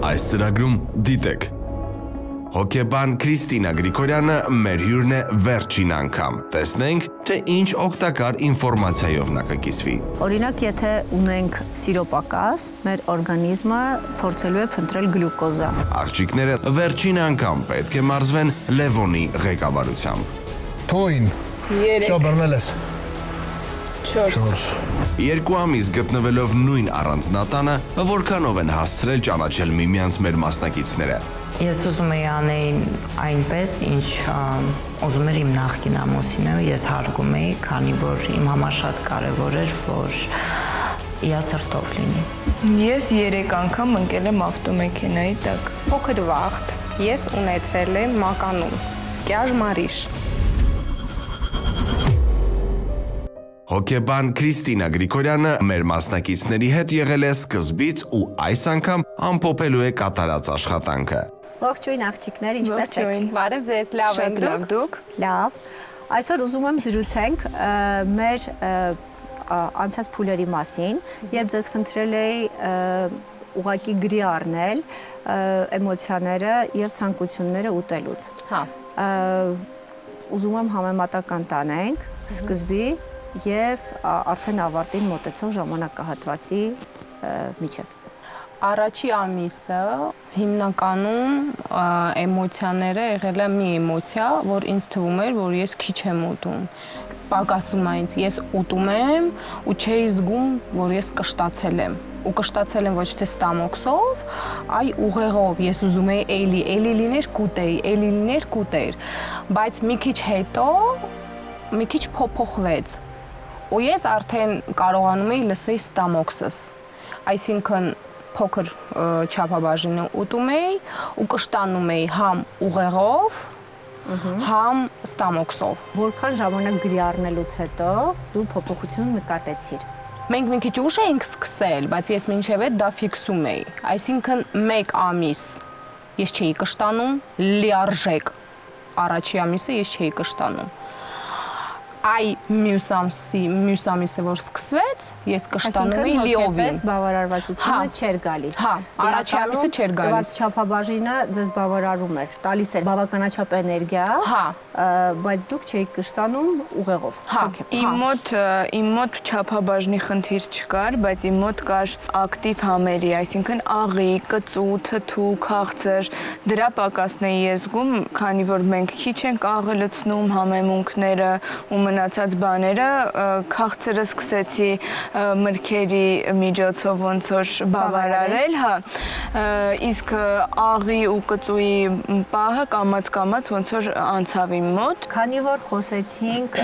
Այս ծրագրում դիտեք հոկեբան Քրիստինա Գրիգորյանը մեր հյուրն է վերջին անգամ։ Տեսնենք, թե ինչ օգտակար ինֆորմացիայով նա կկիսվի։ Օրինակ, եթե ունենք սիրո պակաս, մեր օրգանիզմը փորձելու է փնտրել գլյուկոզա։ Աղջիկները վերջին անգամ պետք է մարզվեն Լևոնի ղեկավարությամբ։ Թույն։ 3 Շո բռնել ես։ 4 Երկու ամիս գտնվելով նույն առանձնատանը, որքանով են հասցրել ճանաչել միմյանց մեր մասնակիցները։ Ես ուզում էի անել այնպես, ինչ ուզում էր իմ նախկին ամուսինը, ես հարգում էի, քանի որ իմ համար շատ կարևոր էր, որ սրտով լինի։ Ես 3 անգամ ընկել եմ ավտոմեքենայի տակ։ Փոքր վաղտ ես ունեցել եմ մականում, կյաժ մարիշ։ Հոկեբան Քրիստինա Գրիգորյանը մեր մասնակիցների հետ եղել է սկզբից ու այս անգամ ամփոփելու է կատարած աշխատանքը։ Ողջույն աղջիկներ, ինչպե՞ս եք։ Բարև ձեզ, լավ եք դուք։ Լավ։ Այսօր ուզում եմ զրուցենք մեր անցած փուլերի մասին, երբ ձեզ խնդրել էի ուղղակի գրի առնել էմոցիաները եւ ցանկությունները ուտելուց։ Հա։ Ուզում եմ համեմատական տանենք սկզբի եւ արդեն ավարտին մոտեցող ժամանակահատվածի միջև։ Առաջի ամիսը հիմնականում էմոցիաները եղել է մի էմոցիա, որ ինձ թվում էր, որ ես քիչ եմ ուտում։ Պակասում է ինձ, ես ուտում եմ ու չէի զգում, որ ես կշտացել եմ։ Ու կշտացել եմ ոչ թե ստամոքսով, այ ուղեղով, ես ուզում էի էլի լիներ կուտեի, էլի լիներ կուտեր, բայց մի քիչ հետո մի քիչ փոփոխվեց։ Ու ես արդեն կարողանում էի լսել ստամոքսս, այսինքն փոքր չափաբաժինը ուտում էի ու կշտանում էի համ ուղեղով, համ ստամոքսով։ Որքան ժամանակ գրի առնելուց հետո դու փոփոխություն նկատեցիր։ Մենք մի քիչ ուշ էինք սկսել, բայց ես մինչև այդ դա ֆիքսում էի, այսինքն 1 ամիս ես չէի կշտանում, լիարժեք առաջի ամիսը ես չէի կշտանում։ Այ մյուս ամիսը որ սկսվեց, ես կշտանում էի լիովին։ Այսինքն բավարարվածությունը չէր գալիս։ Հա, առաջի ամիսը չէր գալիս։ Տված չափաբաժինը ձեզ բավարարում էր, տալիս էր բավականաչափ էներգիա, բայց դուք չէիք կշտանում ուղեղով։ Իմ մոտ չափաբաժնի խնդիր չկար, բայց իմ մոտ կար ակտիվ համերի, այսինքն աղի, կծու, թթու, քաղցր, դրա պակասն էի ես զգում, քանի որ մենք քիչ ենք աղը լցնում, համեմունքները ու մնացած բաները, քաղցրը սկսեցի մրգերի միջոցով ոնց որ բավարարել, հա, իսկ աղի ու կծուի պահը կամաց ոնց որ անցավ իմ մոտ։ Քանի որ խոսեցինք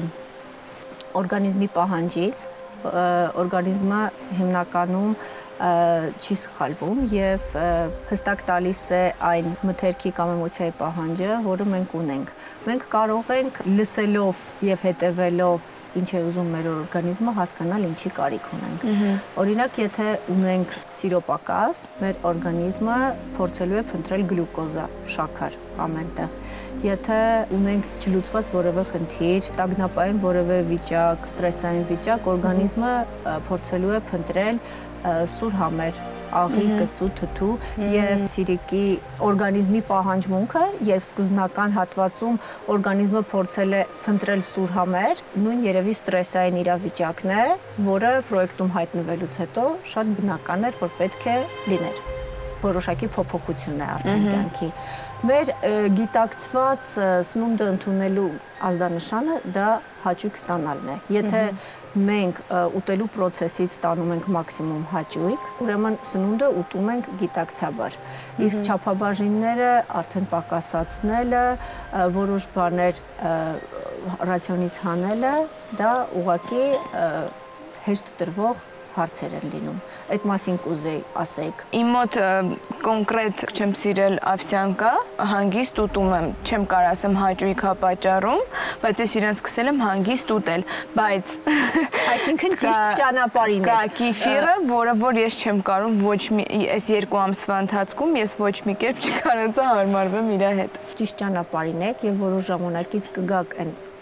օրգանիզմի պահանջից, օրգանիզմը հիմնականում չի սխալվում եւ հստակ տալիս է այն մթերքի կամ էմոցիայի պահանջը, որը մենք ունենք։ Մենք կարող ենք լսելով եւ հետեւելով ինչ է ուզում մեր օրգանիզմը հասկանալ ինչի կարիք ունենք։ Օրինակ, եթե ունենք սիրո պակաս, մեր օրգանիզմը փորձելու է փնտրել գլյուկոզա, շաքար ամենտեղ։ Եթե ունենք չլուծված որևէ խնդիր, տագնապային որևէ վիճակ, ստրեսային վիճակ, օրգանիզմը փորձելու է փնտրել սուր համեր, աղի, կծու, թթու եւ սիրիկի օրգանիզմի պահանջմունքը, երբ սկզբնական հատվածում օրգանիզմը փորձել է փնտրել սուր համեր, նույն երևի ստրեսային իրավիճակն է, որը պրոյեկտում հայտնվելուց հետո շատ բնական էր, որ պետք է լիներ։ Որոշակի փոփոխություն է արդեն կյանքի։ Մեր գիտակցված սնունդը ընդունելու ազդանշանը դա հաճույք ստանալն է։ Եթե մենք ուտելու process-ից ստանում ենք մաքսիմում հաճույք, ուրեմն սնունդը ուտում ենք գիտակցաբար։ Իսկ չափաբաժինները արդեն պակասացնելը, որոշ բաներ ռացիոնից հանելը, դա ուղղակի հեշտ տրվող հարցեր են լինում։ Այդ մասին կուզեի ասեք։ Իմ մոտ կոնկրետ չեմ սիրել ավսյանկա, հանգիստ ուտում եմ, չեմ կարող ասեմ հաճույք հա պատճառում, բայց ես իրեն սկսել եմ հանգիստ ուտել, բայց այսինքն ճիշտ ճանապարհին է։ Կա կիֆիրը, որ ես չեմ կարող ոչ մի այս 2 ամսվա ընթացքում ես ոչ մի կերպ չկարողացա հարմարվեմ իր հետ։ Ճիշտ ճանապարհին եք եւ որոշ ժամանակից կգաք այն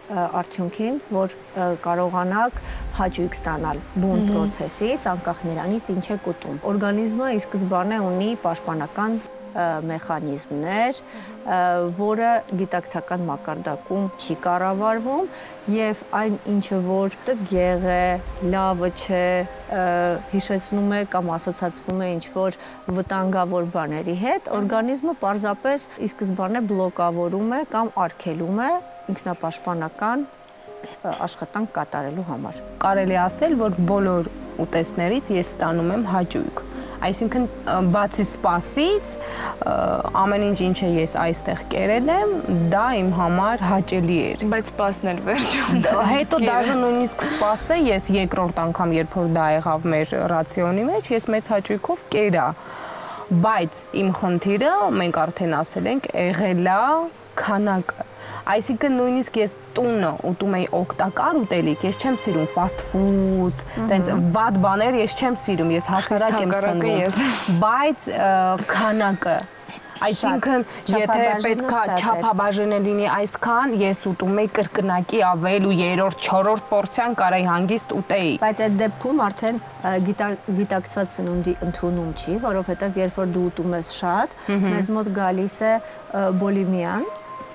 արդյունքին, որ կարողանաք հաճույք ստանալ բուն պրոցեսից, անկախ նրանից ինչ եք ուտում։ Օրգանիզմը ի սկզբանե ունի պաշտպանական մեխանիզմներ, որը գիտակցական մակարդակում չի կառավարվում եւ այն ինչը որ տգեղ է, լավը չէ, հիշեցնում է կամ ասոցացվում է ինչ-որ վտանգավոր բաների հետ, օրգանիզմը պարզապես ի սկզբանե բլոկավորում է կամ արգելում է ինքնապաշտպանական աշխատանք կատարելու համար։ Կարելի ասել, որ բոլոր ուտեստներից ես ստանում եմ հաճույք։ Այսինքն բացի սպասից ամեն ինչը ես այստեղ կերել եմ, դա իմ համար հաճելի էր։ Բայց սպասն էլ վերջում։ Հետո դաժե նույնիսկ սպասը ես երկրորդ անգամ, երբ որ դա եղավ մեր ռացիոնի մեջ, ես մեծ հաճույքով կերա։ Բայց իմ խնդիրը, մենք արդեն ասել ենք, եղել է քանակը։ Այսինքն նույնիսկ ես տունը ուտում էի օգտակար ուտելիք, ես չեմ սիրում fast food, տենց վատ բաներ ես չեմ սիրում, ես հասարակ եմ սնվում, բայց քանակը, այսինքն եթե պետքա չափաբաժանել լինի այսքան, ես ուտում էի կրկնակի ավել ու երրորդ, չորրորդ պորցիան կարայի հանգիստ ուտեի։ Բայց այդ դեպքում արդեն գիտակցված սնունդի ընդունում չի, որովհետև երբ որ դու ուտում ես շատ, մեզ մոտ գալիս է բուլիմիան,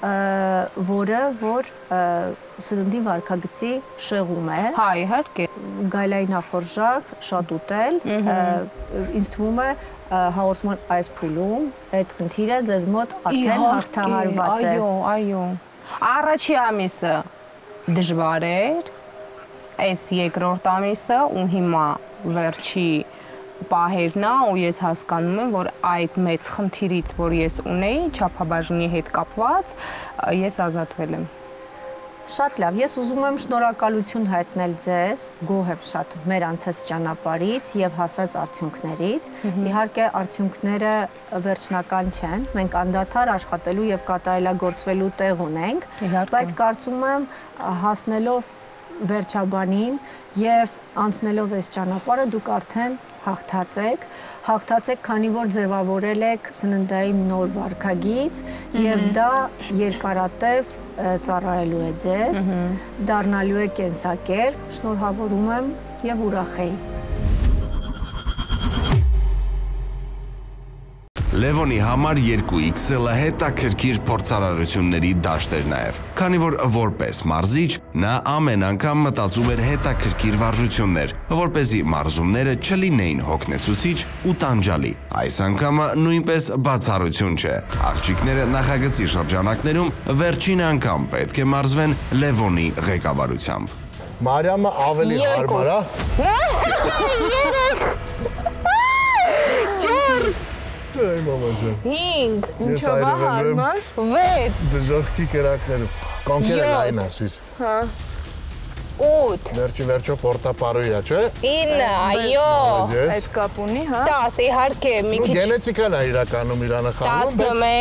որը որ սննդի վարքագծի շեղում է։ Հա, իհարկե։ Գայլայնախորժակ, շատ ուտել, ինձ թվում է հաղորդման այս փուլում այդ խնդիրը ձեզ մոտ արդեն հաղթահարված է։ Այո։ Առաջի ամիսը դժվար էր, այս երկրորդ ամիսը ու հիմա վերջի պահերն է ու ես հասկանում եմ, որ այդ մեծ խնդիրից, որ ես ունեի, չափաբաժնի հետ կապված, ես ազատվել եմ։ Շատ լավ, ես ուզում եմ շնորհակալություն հայտնել ձեզ, գոհ եմ շատ մեր անցած ճանապարհից եւ հասած արդյունքներից։ Իհարկե արդյունքները վերջնական չեն, մենք անդադար աշխատելու եւ կատարելագործվելու տեղ ունենք, բայց կարծում եմ հասնելով վերջաբանին եւ անցնելով այս ճանապարհը դուք արդեն հաղթացեք, քանի որ ձևավորել եք սննդային նոր վարքագիծ եւ դա երկարատև ծառայելու է ձեզ, դառնալու է կենսակերպ, շնորհավորում եմ եւ ուրախ եի։ Լևոնի համար 2XL-ը հետաքրքիր փորձարարությունների դաշտ էր նաև, քանի որ որպես մարզիչ նա ամեն անգամ մտածում էր հետաքրքիր վարժություններ, որպեսզի մարզումները չլինեին հոգնեցուցիչ ու տանջալի։ Այս անգամը նույնպես բացառություն չէ։ Աղջիկները նախագծի շրջանակներում վերջին անգամ պետք է մարզվեն Լևոնի ղեկավարությամբ։ Մարիամը ավելի հարմար է։ Այ մամա ջան։ 5, ինչով հարմար, 6 դժոխքի կերակներում, կոնքերը լայն ասիր։ Հա 8 Վերջո պորտապարույա, չէ։ 9, այո։ Այդ կապ ունի, հա։ 10, իհարկե, մի քիչ։ Գենետիկան է իրականում իրանը խաղում,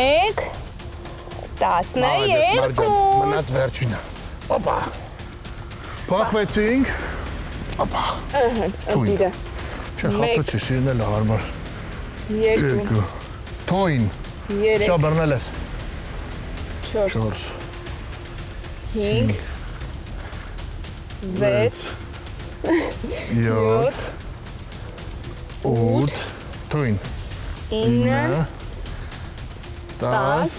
11, 12։ Մնաց վերջինը։ Օպա։ Փոխվեցինք։ Օպա։ Թույն։ Չխապեցի, սիրն էլ հարմար։ 2 Թույն։ 3 Շա բռնել ես։ 4 5 6 7 8 Թույն։ 9 10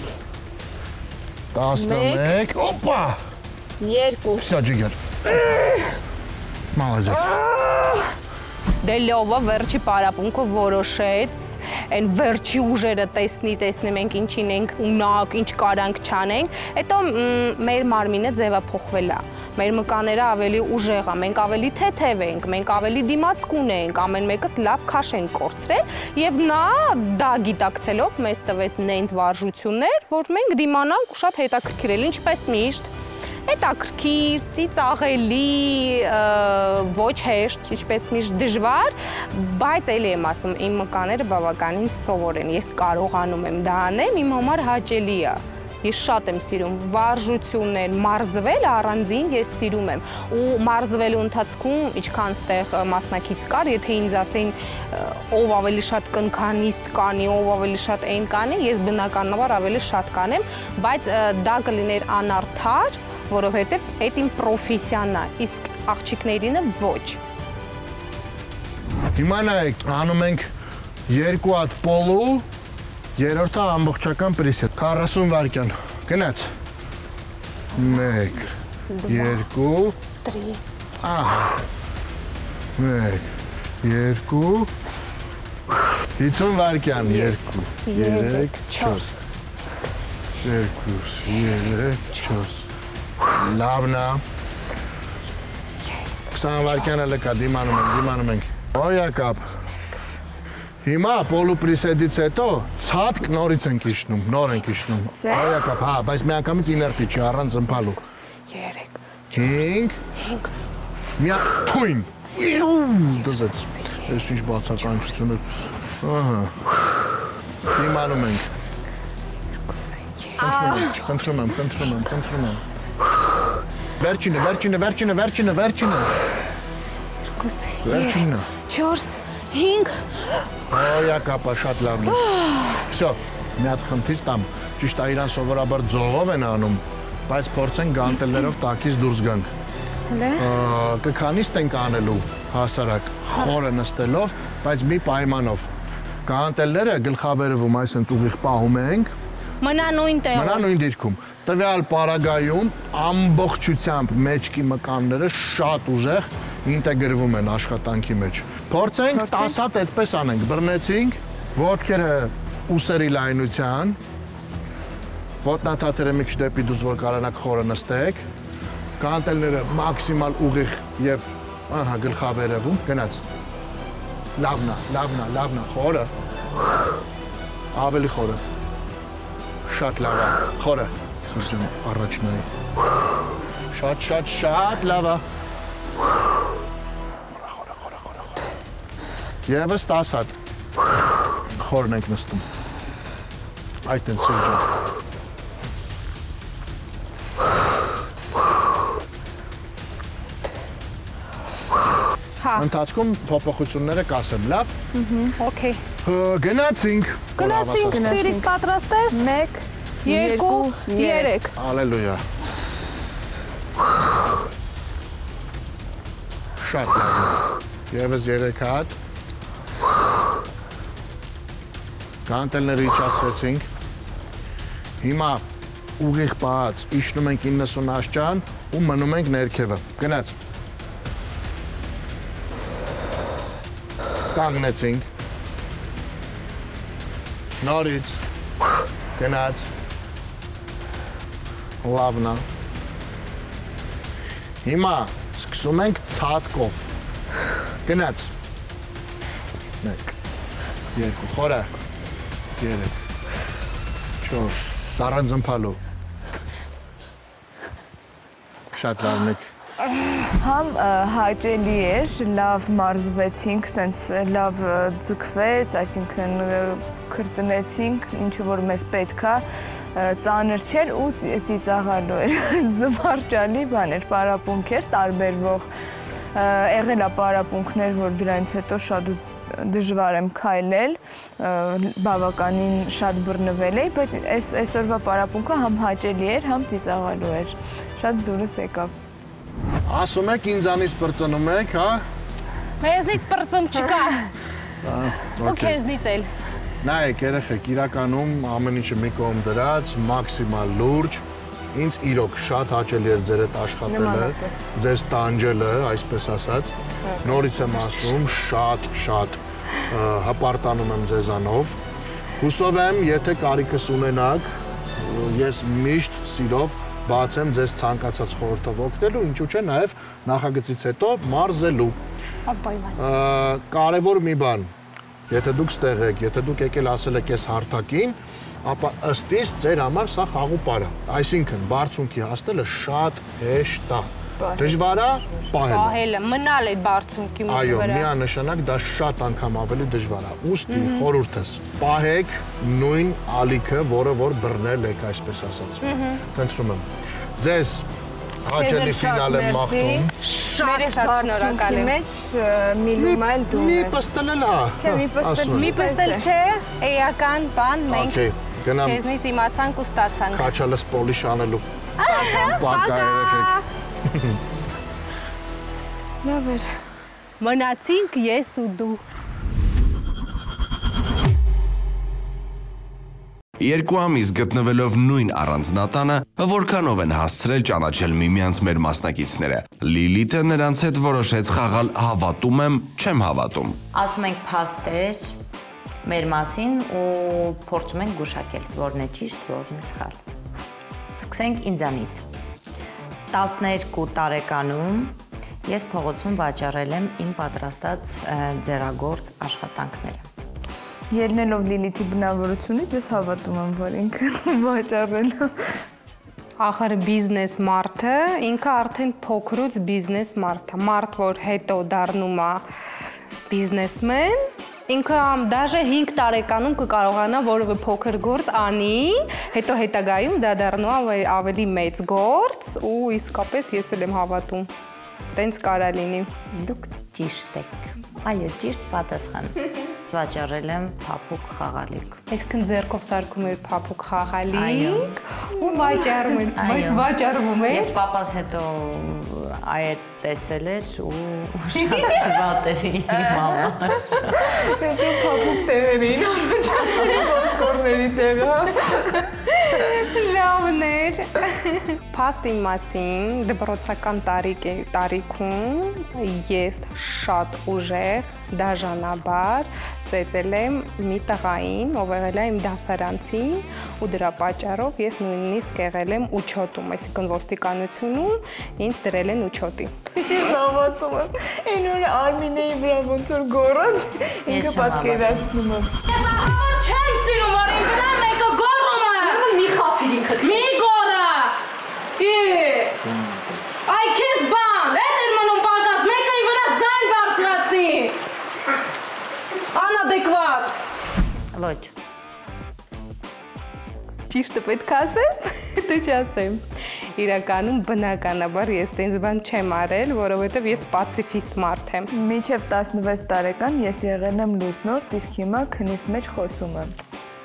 11 Օպա։ 2 Всё, ջիգեր։ Մալազես։ Դե լովը վերջի պարապունքը որոշեց, այն վերջի ուժերը տեսնի մենք ինչին ենք ունակ, ինչ կարանք չանենք, հետո մեր մարմինը ձևափոխվել է, մեր մկաները ավելի ուժեղ է, մենք ավելի թեթև ենք, մենք ավելի դիմացկուն ենք, ամեն մեկս լավ քաշ ենք կորցրել եւ նա դա գիտակցելով մեզ տվեց նենց վարժություններ, որ մենք դիմանանք ու շատ հետաքրքիր էր, ինչպես միշտ հետաքրքիր, ծիծաղելի, ոչ հեշտ, ինչպես միշտ դժվար, բայց էլի եմ ասում, իմ մկաները բավականին սովոր են, ես կարողանում եմ դա անեմ, իմ համար հաճելի է, ես շատ եմ սիրում վարժություններ, մարզվել առանձին ես սիրում եմ ու մարզվելու ընթացքում ինչքան ստեղ մասնակից կար, եթե ինձ ասեին ով ավելի շատ կնքանիստ կանի, ով ավելի շատ այն կանի, ես բնականաբար ավելի շատ կանեմ, բայց դա կլիներ անարդար որովհետև այդ իմ պրոֆեսիան է, իսկ աղջիկներինը ոչ։ Հիմա նայեք, անում ենք 2 հատ պոլու, երրորդը ամբողջական պրիսետ, 40 վայրկյան, գնաց, 1, 2, 3, ահա, 1, 2, 50 վայրկյան, 2, 3, 4, 2, 3, 4, լավն է, 20 վայրկյան էլ կա, դիմանում ենք, Օյակապ, հիմա պոլու պրիսեդից հետո ցածկ նորից ենք իշնում, նոր ենք իշնում, Օյակապ, հա, բայց մի անգամից իներտի չի, առանց ըմպալու, 5, միա թույն, դզեց, ես ինչ բացականչություն էր, ահա, դիմանում ենք, խնդրում եմ, վերջինը, վերջինը, 4, 5, Օյակապա, շատ լավն է, վսյո, մի հատ խնդիր տամ, ճիշտ է իրան սովորաբար ձողով են անում, բայց փորձենք գանտելներով տակից դուրս գանք, կքանիստ ենք անելու հասարակ, խորը նստելով, բայց մի պայմանով, գանտելները գլխավերևում այսենց ուղիղ պահում ենք, մնա նույն դիրքում, տվյալ պարագայում ամբողջությամբ մեջքի մկանները շատ ուժեղ ինտեգրվում են աշխատանքի մեջ։ Փորձենք 10 հատ այդպես անենք, բռնեցինք, ոտքերը ուսերի լայնության, ոտնաթաթերը մի քիչ դեպի դուրս, որ կարողանաք խորը նստեք, գանտելները մաքսիմալ ուղիղ եւ ահա գլխավերևում, գնաց։ Լավն է, խորը։ Ավելի խորը։ Շատ լավ է, խորը։ Սուրճեմ առաջնայի։ Շատ լավ է։ Խորը։ Եվս 10 հատ խորն ենք նստում։ Այդ են սուրճեմ։ Ընթացքում փոփոխությունները կասեմ, լավ։ Okay։ Գնացինք, սիրիկ պատրաստ ես։ 1, 2, 3։ Ալելույա։ Շատ լավ։ Եվս 3 հատ։ Գանտելները իջացրեցինք։ Հիմա ուղիղ պահած իջնում ենք 90 աշճան ու մնում ենք ներքևը։ Գնաց։ Կանգնեցինք, նորից, գնաց, լավն է, հիմա սկսում ենք ցատկով, գնաց, 1, 2, խորը, 3, 4, դառան զմփալու, շատ լավն եք, Համ հաճելի էր, լավ մարզվեցինք, սենց լավ ձգվեց, այսինքն քրտնեցինք, ինչը որ մեզ պետք է, ծանր չէր ու ծիծաղալու էր, զվարճալի բան էր, պարապունք էր, տարբերվող, եղել է պարապունքներ, որ դրանից հետո շատ դժվար եմ քայլել, բավականին շատ բռնվել էի, բայց այսօրվա պարապունքը համ հաճելի էր, համ ծիծաղալու էր, շատ դուրս եկավ։ Ասում եք ինձանից պրծնում եք, հա? Մեզնից պրծում չկա։ Ու քեզնից էլ։ Նայեք, երեխեք, իրականում ամեն ինչը մի կողմ դրած, մաքսիմալ լուրջ, ինձ իրոք շատ հաճելի էր ձեր հետ աշխատելը, ձեզ տանջելը, այսպես ասած, նորից եմ ասում, շատ հպարտանում եմ ձեզանով, հուսով եմ, եթե կարիքս ունենաք, ես միշտ սիրով բացեմ ձեզ ցանկացած խորհրդով օգնելու, ինչու՞ չէ, նաև նախագծից հետո մարզելու։ Կարևոր մի բան, եթե դուք ստեղ եք, եթե դուք եկել ասել եք ես հարթակին, ապա ըստ իս ձեր համար սա խաղուպար է։ Այսինքն բարձունքի հասնելը շատ հեշտ է։ Դժվար է պահելը, մնալ այդ բարձունքի վրա։ Այո, միանշանակ դա շատ անգամ ավելի դժվար է։ Ուստի խորհուրդս պահեք նույն ալիքը, որը որ բռնել եք, այսպես ասած։ Խնդրում եմ։ Ձեզ հաճելի ֆինալ եմ մաղթում։ Շատ շնորհակալ եմ։ Մեջ միլում այլ դու Մի ես։ պստելել է։ Չէ, Մի պստել չէ, էական բան մենք Գնամ քեզնից իմացանք ու ստացանք։ քաչալս պոլիշ անելու։ Պակա երեխեք։ Լավ էր։ Մնացինք ես ու դու։ Երկու ամիս գտնվելով նույն առանձնատանը, որքանով են հասցրել ճանաչել միմյանց մեր մասնակիցները։ Լիլիթը նրանց հետ որոշեց խաղալ հավատում եմ, չեմ հավատում։ Ասում ենք փաստեր մեր մասին ու փորձում ենք գուշակել, որն է ճիշտ, որն է սխալ։ Սկսենք ինձանից։ 12 տարեկանում ես փողոցում վաճառել եմ իմ պատրաստած ձեռագործ աշխատանքները։ Ելնելով Լիլիթի բնավորությունից ես հավատում եմ, որ ինքը վաճառել է։ Ախր բիզնես մարդը, ինքը արդեն փոքրուց բիզնես մարդ է, մարդ, որ հետո դառնում է բիզնեսմեն, ինքը դաժե 5 տարեկանում կկարողանա որևէ փոքր գործ անի, հետո հետագայում դա դառնում է ավելի մեծ գործ ու իսկապես ես էլ եմ հավատում։ Տենց կարա լինի։ Դուք ճիշտ եք։ Այո, ճիշտ պատասխան։ Վաճառել եմ փափուկ խաղալիք։ Այսինքն ձեռքով սարքում էր փափուկ խաղալիք ու վաճառում էր, բայց վաճառվում էր։ Եվ պապաս հետո այդ տեսել էր ու շատ վատ էր իմ համար։ Հետո փափուկ տեղերին առաջացրել ոսկորների տեղը։ Լավն էր։ Փաստ իմ մասին դպրոցական տարիքում ես շատ ուժեղ դաժանաբար ծեծել եմ մի տղային, ով եղել է իմ դասարանցին ու դրա պատճառով ես նույնիսկ եղել եմ ուչոտում, այսինքն ոստիկանությունում ինձ դրել են ուչոտի։ Ես հավատում եմ, այն օրը Արմինեի վրա ոնց որ գոռաց, ինքը պատկերացնում եմ։ Ես ահավոր չեմ սիրում, որ ինձ վրա մեկը գոռում է։ Մի խափիր ինքդ։ Մի գոռա։ Այ քեզ բան, էդ էր մնում պակաս, մեկը ի վրա ձայն բարձրացնի։ Անադեկվատ։ Ոչ։ Ճիշտը պետք է ասեմ, թե չասեմ։ Իրականում բնականաբար ես տենց բան չեմ արել, որովհետև ես պացիֆիստ մարդ եմ։ Մինչև 16 տարեկան ես եղել եմ լուսնորդ, իսկ հիմա քնից մեջ խոսում եմ։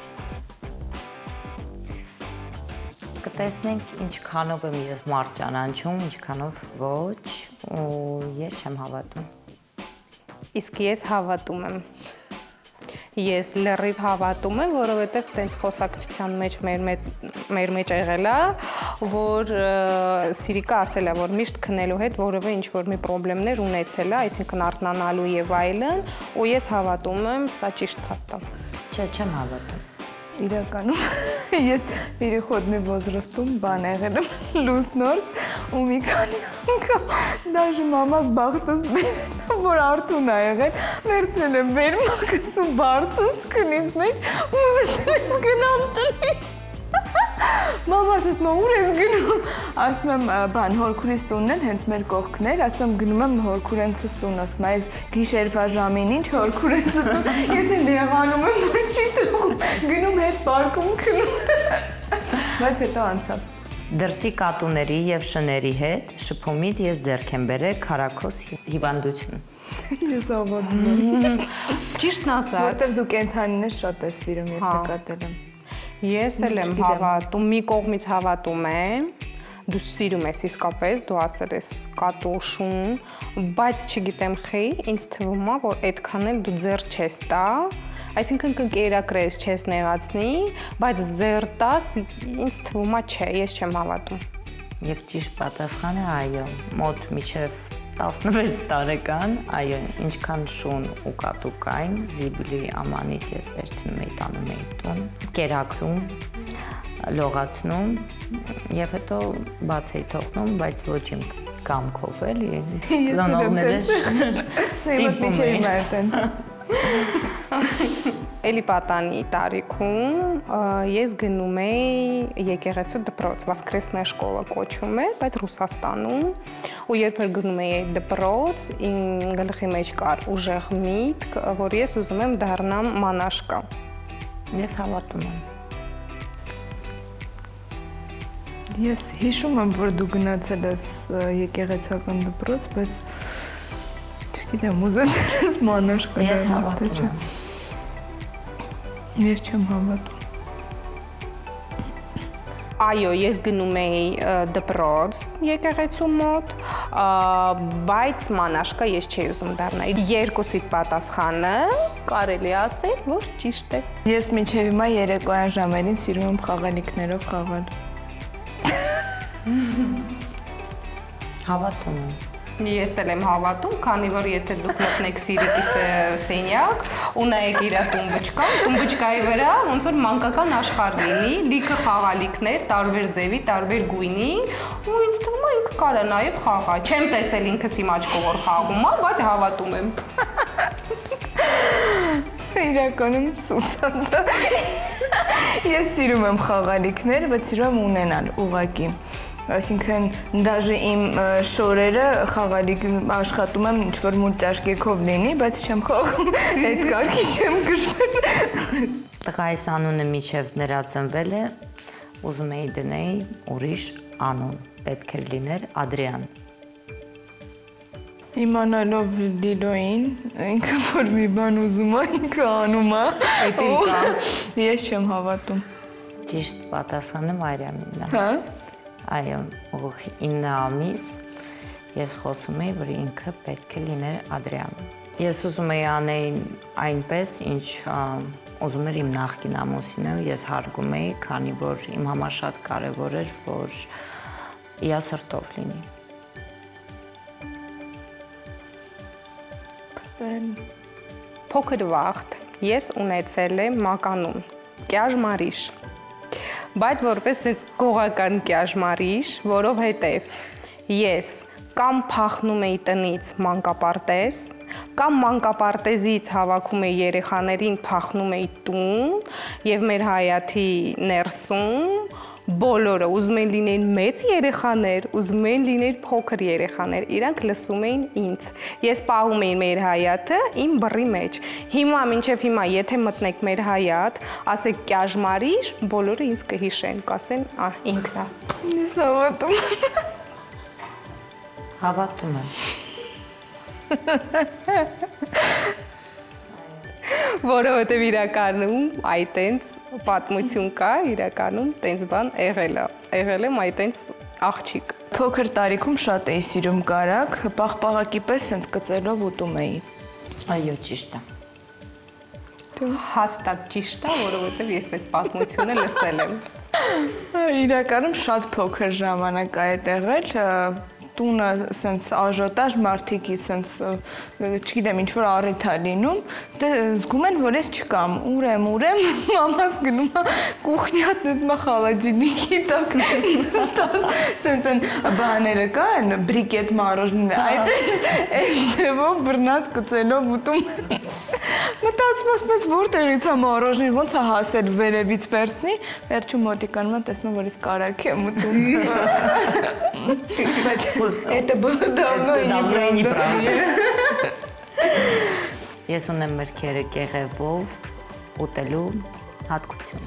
Կտեսնենք ինչքանով եմ ես մարդ ճանաչում, ինչքանով ոչ, ու ես չեմ հավատում։ Իսկ ես հավատում եմ։ Ես լրիվ հավատում եմ, որովհետև տենց խոսակցության մեջ մեր մեջ եղել է, որ Սիրիկը ասել է, որ միշտ քնելու հետ որևէ ինչ-որ մի պրոբլեմներ ունեցել է, այսինքն արթնանալու եւ այլն, ու ես հավատում եմ, սա ճիշտ փաստ է։ Չէ, չեմ հավատում։ Իրականում ես переходный возрастում բան եղել եմ լուսնորդ ու մի քանի անգամ даже մամաս բախտս բերել որ արթուն է եղել վերցրել եմ վերմակս ու բարձս քնից մեջ ու զեցել եմ գնամ տնից մամաս ասում է ուր ես գնում ասում եմ բան հորքուրիս տունն են հենց մեր կողքներ ասում եմ գնում եմ հորքուրենցս տուն ասում է այս գիշերվա ժամին ինչ հորքուրենցս տուն ես էլ եղանում եմ որ չի տղում գնում հետ պարկում քնում բայց հետո անցավ Դրսի կատուների եւ շների հետ շփումից ես ձեռք եմ բերել քարակոս հիվանդություն։ Ես հավատում եմ։ Ճիշտն ասած, որտեղ դու կենթանիներ շատ ես սիրում, ես նկատել եմ։ Ես էլ եմ հավատում, մի կողմից հավատում եմ, դու սիրում ես իսկապես, դու ասել ես կատոշուն, բայց չգիտեմ խի, ինձ թվում է, որ այդքան էլ դու ձեռ չես տա, այսինքն կընկերակրես չես նեղացնի, բայց ձեռ տաս, ինձ թվում է չէ, ես չեմ հավատում։ Եվ ճիշտ պատասխանը այո, մոտ մինչև 16 տարեկան, այո, ինչքան շուն ու կատու կային, Զիբիլի ամանից ես վերցնում էի տանում էի տուն, կերակրում, լողացնում եւ հետո բաց էի թողնում, բայց ոչ իմ կամքով էլի, ծնողներս ստիպում էին։ Էլի պատանի տարիքում ես գնում էի եկեղեցու դպրոց, Воскресная շկոլա կոչվում է, բայց Ռուսաստանում, ու երբ որ գնում էի այդ դպրոց, իմ գլխի մեջ կար ուժեղ միտք, որ ես ուզում եմ դառնամ մանաշկա։ Ես հավատում եմ։ Ես հիշում եմ, որ դու գնացել ես եկեղեցական դպրոց, բայց չգիտեմ, ուզեցել ես մանաշկա դառնալ։ Ես հավատում եմ։ Ես չեմ հավատում։ Այո, ես գնում էի դպրոց եկեղեցու մոտ, բայց մանաշկա ես չէի ուզում դառնալ։ Երկուսիդ պատասխանը կարելի ասել, որ ճիշտ է։ Ես մինչև հիմա երեկոյան ժամերին սիրում եմ խաղալիքներով խաղալ։ Հավատում եմ։ Ես էլ եմ հավատում, քանի որ եթե դուք մտնեք Սիրիկի սենյակ ու նայեք իր տուն-բջկայի վրա, ոնց որ մանկական աշխարհ լինի, լիքը խաղալիքներ, տարբեր ձևի, տարբեր գույնի, ու ինձ թվում է ինքը կարա նաև խաղա։ Չեմ տեսել ինքս իմ աչքով խաղում է, բայց հավատում եմ։ Իրականում սուտ է։ Ես սիրում եմ խաղալիքներ, բայց սիրում եմ ունենալ ուղղակի։ Այսինքն դաժե իմ շորերը խաղալիք աշխատում եմ ինչ-որ մուլտաշկերքով լինի, բայց չեմ խաղում, այդ կարգի չեմ գժվել։ Տղայիս անունը միջև նրա ծնվել է, ուզում էի դնեի ուրիշ անուն, պետք էր լիներ Ադրիան։ Իմանալով Լիլոին, ինքը որ մի բան ուզում է, ինքը անում է։ Այդ էլ կա։ Ես չեմ հավատում։ Ճիշտ պատասխանը Մարիամինն է։ Հա։ Այո, ուղղակի 9 ամիս ես խոսում էի, որ ինքը պետք է լիներ Ադրիան։ Ես ուզում էի անել այնպես, ինչ ուզում էր իմ նախկին ամուսինը, ես հարգում էի, քանի որ իմ համար շատ կարևոր էր, որ իա սրտով լինի։ Փոքր վաղտ ես ունեցել եմ մականում կյաժմարիշ, բայց որպես sense գողական կյաժմարիշ, որովհետև ես կամ փախնում էի տնից մանկապարտեզ, կամ մանկապարտեզից հավաքում էի երեխաներին, փախնում էի տուն եւ մեր հայաթի ներսում բոլորը ուզում են լինեն մեծ երեխաներ, ուզում են լինեն փոքր երեխաներ, իրանք լսում էին ինձ։ Ես պահում էի մեր հայաթը իմ բռի մեջ։ Հիմա մինչև հիմա եթե մտնեք մեր հայաթ, ասեք կյաժմարիշ, բոլորը ինձ կհիշեն, կասեն, ինքն է։ Ես հավատում եմ։ Հավատում եմ։ Որովհետև իրականում այտենց պատմություն կա, իրականում տենց բան եղել եմ այտենց աղջիկ։ Փոքր տարիքում շատ էի սիրում կարագ, պաղպաղակի պես սենց կծելով ուտում էի։ Այո, ճիշտ է։ Հաստատ ճիշտ է, որովհետև ես այդ պատմությունը լսել եմ։ Իրականում շատ փոքր ժամանակ է եղել, տունը սենց աժոտաժ մարդիկի սենց չգիտեմ ինչ որ առիթ է լինում, դե զգում են որ ես չկամ, ուրեմ, մամաս գնում է կուխնյա դնում է խալաջինիկի տակ, սենց են բաները կան, բրիկետ մարոժները, այդ ձևով բռնած կծելով ուտում մտածում ասպես որտեղից է մարոժնին, ոնց է հասել վերևից վերցնի, վերջում մոտիկանում եմ տեսնում որ ես կարագ եմ ուտում։ Это было давно и неправда։ Ես ունեմ մրգերը կեղևով ուտելու հատկություն։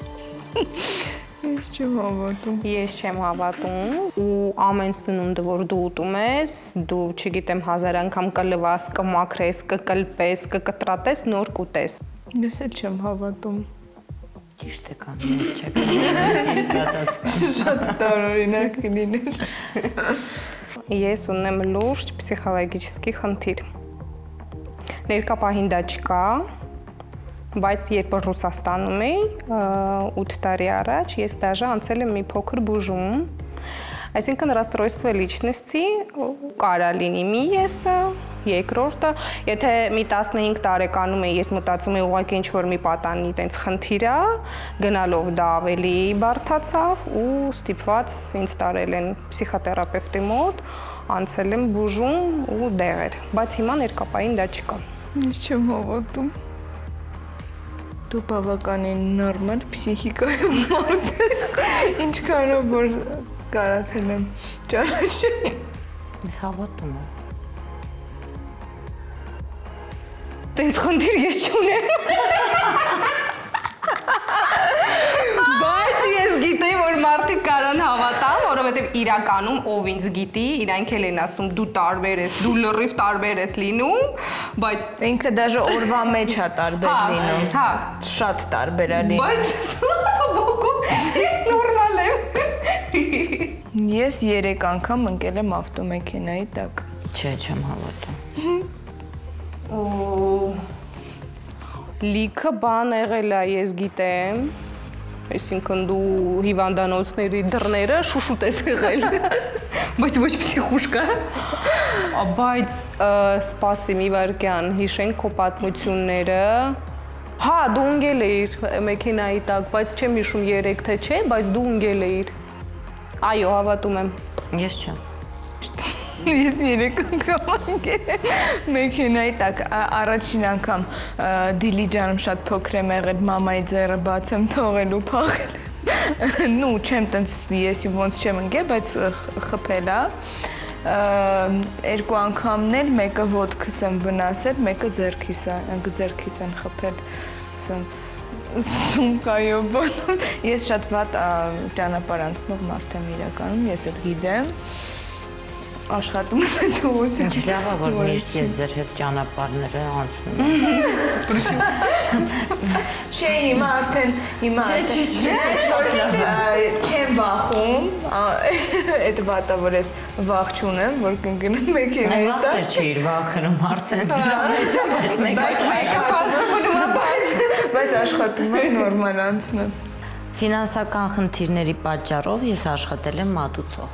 Ես չեմ հավատում։ Ես չեմ հավատում ու ամեն սնունդը որ դու ուտում ես, դու չգիտեմ 1000 անգամ կլվաս, կմաքրես, կկլպես, կկտրատես, նոր կուտես։ Ես էլ չեմ հավատում։ Ճիշտ է կան, ես չեք ճիշտ պատասխան։ Շատ տարօրինակ կլիներ։ Ես ունեմ լուրջ պսիխոլոգիչեսկի խնդիր։ Ներկա պահին դա չկա, բայց երբ Ռուսաստանում էի 8 տարի առաջ, ես դաժե անցել եմ մի փոքր բուժում, այսինքն расстройство личности կարա լինի մի եսը, երկրորդը, եթե մի 15 տարեկանում էի, ես մտածում էի ուղղակի ինչ-որ մի պատանի տենց խնդիր է, գնալով դա ավելի բարդացավ ու ստիպված ինձ տարել են պսիխոթերապևտի մոտ, անցել եմ բուժում ու դեղեր, բայց հիմա ներկապային դա չկա։ Ես չեմ հավատում։ Դու բավականին նորմալ պսիխիկայով մարդ ես, ինչքանով որ կարացել եմ ճանաչել։ Ես հավատում եմ։ Տենց խնդիր ես չունեմ։ Բայց ես գիտեի, որ մարդիկ կարան հավատան, որովհետև իրականում ով ինձ գիտի, իրանք էլ են ասում դու տարբեր ես, դու լրիվ տարբեր ես լինում, բայց ինքը դաժե օրվա մեջ է տարբեր լինում։ Հա, շատ տարբեր է լինում։ բողոքում, ես նորմալ եմ։ Ես 3 անգամ ընկել եմ ավտոմեքենայի տակ։ Չէ, չեմ հավատում։ Լիքը բան եղել է, ես գիտեմ։ Այսինքն դու հիվանդանոցների դռները շուշուտ ես եղել։ Բայց ոչ փսիխուշկա։ Բայց սպասի մի վարքյան, հիշենք քո պատմությունները։ Հա, դու ընկել էիր մեքենայի տակ, բայց չեմ հիշում 3 թե չէ, բայց դու ընկել էիր։ Այո, հավատում եմ։ Ես չեմ։ Ես 3 անգամ ընկել եմ մեքենայի տակ, առաջին անգամ դիլի ջանում շատ փոքր եմ եղել, մամայի ձեռը բաց եմ թողել ու փախել։ Նու, չեմ տենց ես ոնց չեմ ընկել, բայց խփել է։ 2 անգամն էլ մեկը ոտքս եմ վնասել, մեկը ձեռքիս են խփել։ Սենց սումկայով բանում։ Ես շատ վատ ճանապարհ անցնող մարդ եմ իրականում, ես էլ գիտեմ։ Աշխատում եմ այդ ուղղությամբ։ Ինչ լավ է, որ միշտ ես ձեր հետ ճանապարհները անցնում եմ։ Չէ, հիմա արդեն չեմ վախում, այդ վատը, որ ես վախ չունեմ, որ կընկնեմ մեքենայի տակ։ Այլ չէիր վախենում հարցենց դրանից, բայց մեկը բայց աշխատում եմ նորմալ անցնեմ։ Ֆինանսական խնդիրների պատճառով ես աշխատել եմ մատուցող։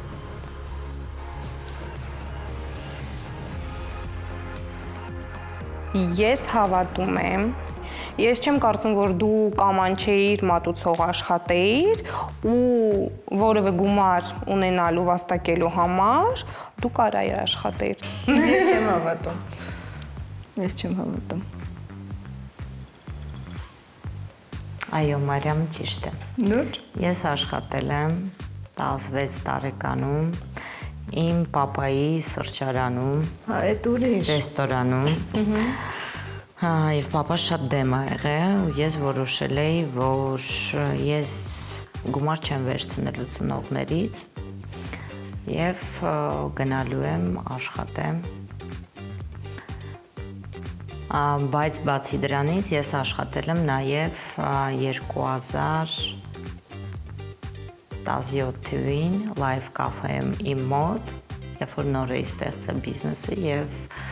Ես հավատում եմ, ես չեմ կարծում, որ դու կամանչեիր մատուցող աշխատեիր ու որևէ գումար ունենալու վաստակելու համար դու կարայր աշխատեիր։ Ես չեմ հավատում։ Ես չեմ հավատում։ Այո, Մարիամ, ճիշտ է։ Լուրջ։ Ես աշխատել եմ 16 տարեկանում իմ պապայի սրճարանում, այդ ուրիշ ռեստորանում։ Եվ պապա շատ դեմ է եղել ու ես որոշել էի, որ ես գումար չեմ վերցնելու ծնողներից եւ գնալու եմ աշխատեմ։ Բայց բացի դրանից ես աշխատել եմ նաեւ 2017 թվականին Live Cafe-ում իմ մոտ, երբ որ նոր էի ստեղծել բիզնեսը եւ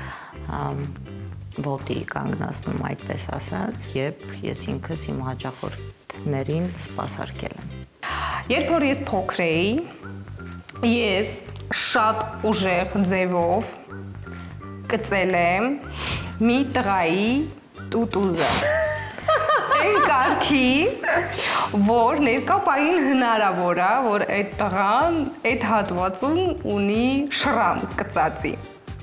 ոտի կանգնացնում այդպես ասած, երբ ես ինքս իմ հաճախորդներին սպասարկել եմ։ Երբ որ ես փոքր էի, ես շատ ուժեղ ձևով կծել եմ մի տղայի տուտուզը։ Այն կարգի, որ ներկա պահին հնարավոր է, որ այդ տղան այդ հատվածում ունի շրամ կծածի։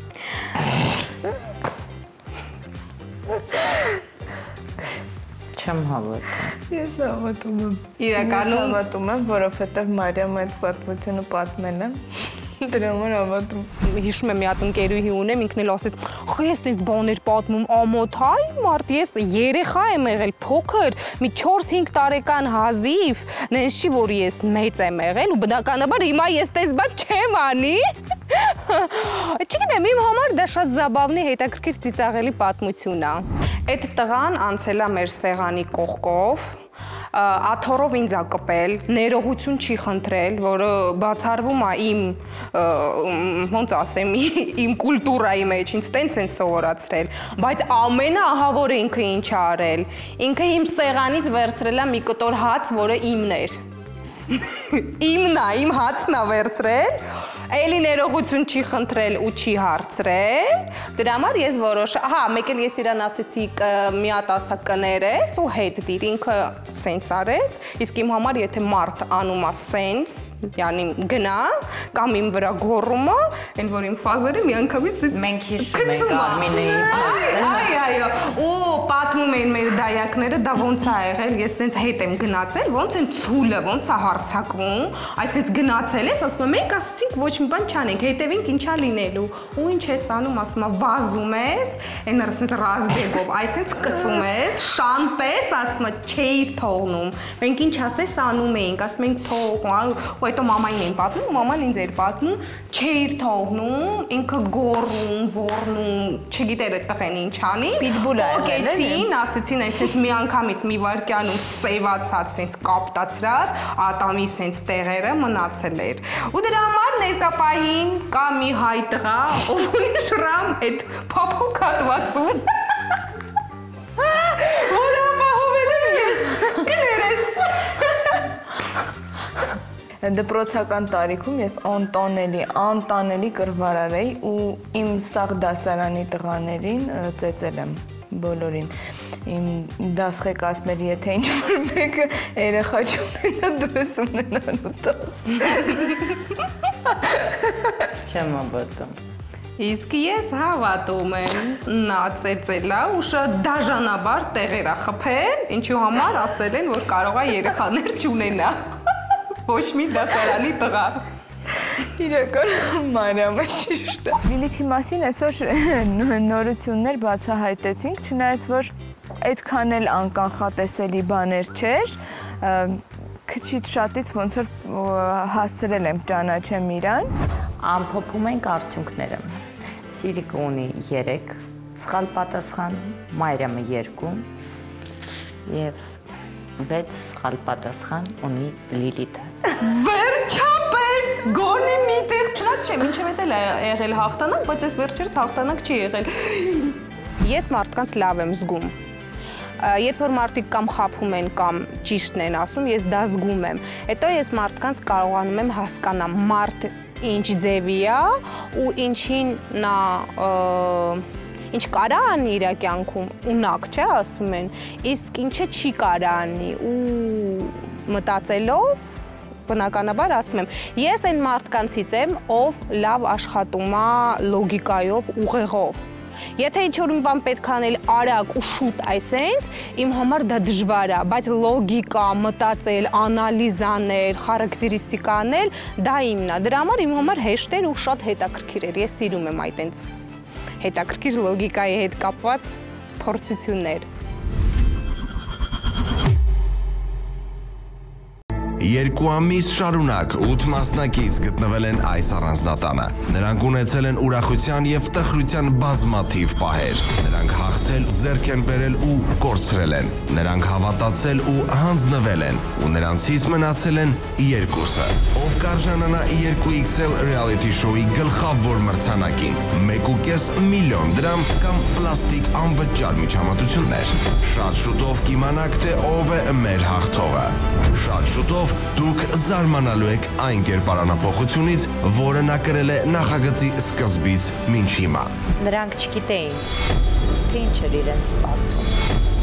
Չեմ հավատում։ Ես հավատում եմ։ Իրականում հավատում եմ, որովհետև Մարիամ այդ պատմությունը պատմել է։ Դրա համար հավատում։ հիշում եմ մի հատ ընկերուհի ունեմ, ինքն էլ ասեց, «Խո ես տես բաներ պատմում, ամոթ հայ մարդ, ես երեխա եմ եղել, փոքր, մի 4-5 տարեկան հազիվ, նենց չի, որ ես մեծ եմ եղել ու բնականաբար հիմա ես տես բան չեմ անի»։ Չգիտեմ, իմ համար դա շատ զաբավնի հետաքրքիր ծիծաղելի պատմություն է։ Այդ տղան անցել է մեր սեղանի կողքով, աթոռով ինձ ա կպել, ներողություն չի խնդրել, որը բացառվում է իմ, ոնց ասեմ, իմ կուլտուրայի մեջ, ինձ տենց են սովորացրել, բայց ամենաահավորը ինքը ինչ ա արել, ինքը իմ սեղանից վերցրել է մի կտոր հաց, որը իմն էր։ Իմն է, իմ հացն ա վերցրել, էլի ներողություն չի խնդրել ու չի հարցրել, դրա համար ես հա, մեկ էլ ես իրան ասեցի մի հատ ասա կներես ու հետ դիր, ինքը սենց արեց, իսկ իմ համար եթե մարդ անում է սենց, յանի գնա, կամ իմ վրա գոռում է, էլ որ իմ ֆազերը մի անգամից սենց Մենք հիշում ենք Արմինեի այո, ու պատմում էին մեր դայակները, դա ոնց ա եղել, ես սենց հետ եմ գնացել, ոնց են ցուլը, ոնց ա հարցակվում, այս սենց գնացել ես, ասում եմ, մենք ասեցինք ոչ մի բան չանենք, հետևենք ինչա լինելու։ Ու ինչ ես անում, ասում եմ, վազում ես, այն ասենց ռազբեգով, այսինքն կծում ես, շանպես, ասում եմ, չէիր թողնում։ Մենք ինչ ասես անում էինք, ասում ենք թող, ու հետո մամային էին պատմում, մաման ինձ էր պատմում, չէիր թողնում, ինքը գոռում, ոռնում, չգիտեր այդ տղեն ինչ անի։ Պոկեցին, ասեցին, այսինքն մի անգամից մի վայրկյանում սևացած, սենց կապտացրած, ատամի սենց տեղերը մնացել էր։ Ու դրա համար ներկապահին կա մի հայ տղա, ով ունի շրամ այդ փափուկ հատվածում։ Որը ապահովել եմ ես, կներես։ Դպրոցական տարիքում ես անտանելի կռվարար էի ու իմ սաղ դասարանի տղաներին ծեծել եմ բոլորին։ Իմ դասղեկ ասում էր, եթե ինչ-որ մեկը երեխա չունենա, դու ես ունենալու տաս։ Չեմ հավատում։ Իսկ ես հավատում եմ, նա ծեծել է ու շատ դաժանաբար տեղեր է խփել, ինչու համար ասել են, որ կարող է երեխաներ չունենա։ Ոչ մի դասարանի տղա։ Իրական Մարիամը ճիշտ է։ Լիլիթի մասին այսօր նորություններ բացահայտեցինք, չնայած որ այդքան էլ անկանխատեսելի բաներ չէր, քչից շատից ոնց որ հասցրել եմ ճանաչեմ իրան։ Ամփոփում ենք արդյունքները։ Սիրիկը ունի 3, սխալ պատասխան, Մարիամը 2 եւ 6 սխալ պատասխան ունի Լիլիթը։ Վերջապես գոնե միտեղ չնայած մինչև էդ էլ եղել հաղթանակ, բայց այս վերջերս հաղթանակ չի եղել։ Ես մարդկանց լավ եմ զգում։ Երբ որ մարդիկ կամ խափում են կամ ճիշտն են ասում, ես դա զգում եմ։ Հետո ես մարդկանց կարողանում եմ հասկանամ մարդ ինչ ձևի է ու ինչին նա ինչ կարա անի իր կյանքում, ունակ չէ ասում են, իսկ ինչը չի կարա անի ու մտածելով բնականաբար ասում եմ, ես այն մարդկանցից եմ, ով լավ աշխատում է լոգիկայով, ուղեղով։ Եթե ինչ-որ մի բան պետք անել արագ ու շուտ այսենց, իմ համար դա դժվար է, բայց լոգիկա, մտածել, անալիզ անել, խարակտերիստիկա անել, դա իմն է։ Դրա համար իմ համար հեշտ էր ու շատ հետաքրքիր էր։ Ես սիրում եմ այտենց հետաքրքիր լոգիկայի հետ կապված փորձություններ։ 2 ամիս շարունակ 8 մասնակից գտնվել են այս առանձնատանը։ Նրանք ունեցել են ուրախության եւ տխրության բազմաթիվ պահեր։ Նրանք հաղթել, ձեռք են բերել ու կորցրել են։ Նրանք հավատացել ու հանձնվել են, ու նրանցից մնացել են 2-ը։ Ով կարժանանա 2XL reality show-ի գլխավոր մրցանակին 1.5 միլիոն դրամ կամ պլաստիկ անվճար միջամտություններ։ Շատ շուտով կիմանաք, թե ով է մեր հաղթողը։ Շատ շուտով դուք զարմանալու եք այն կերպարանափոխությունից, որը նա կրել է նախագծի սկզբից մինչ հիմա։ Նրանք չգիտեին, թե ինչ էր իրենց սպասվում։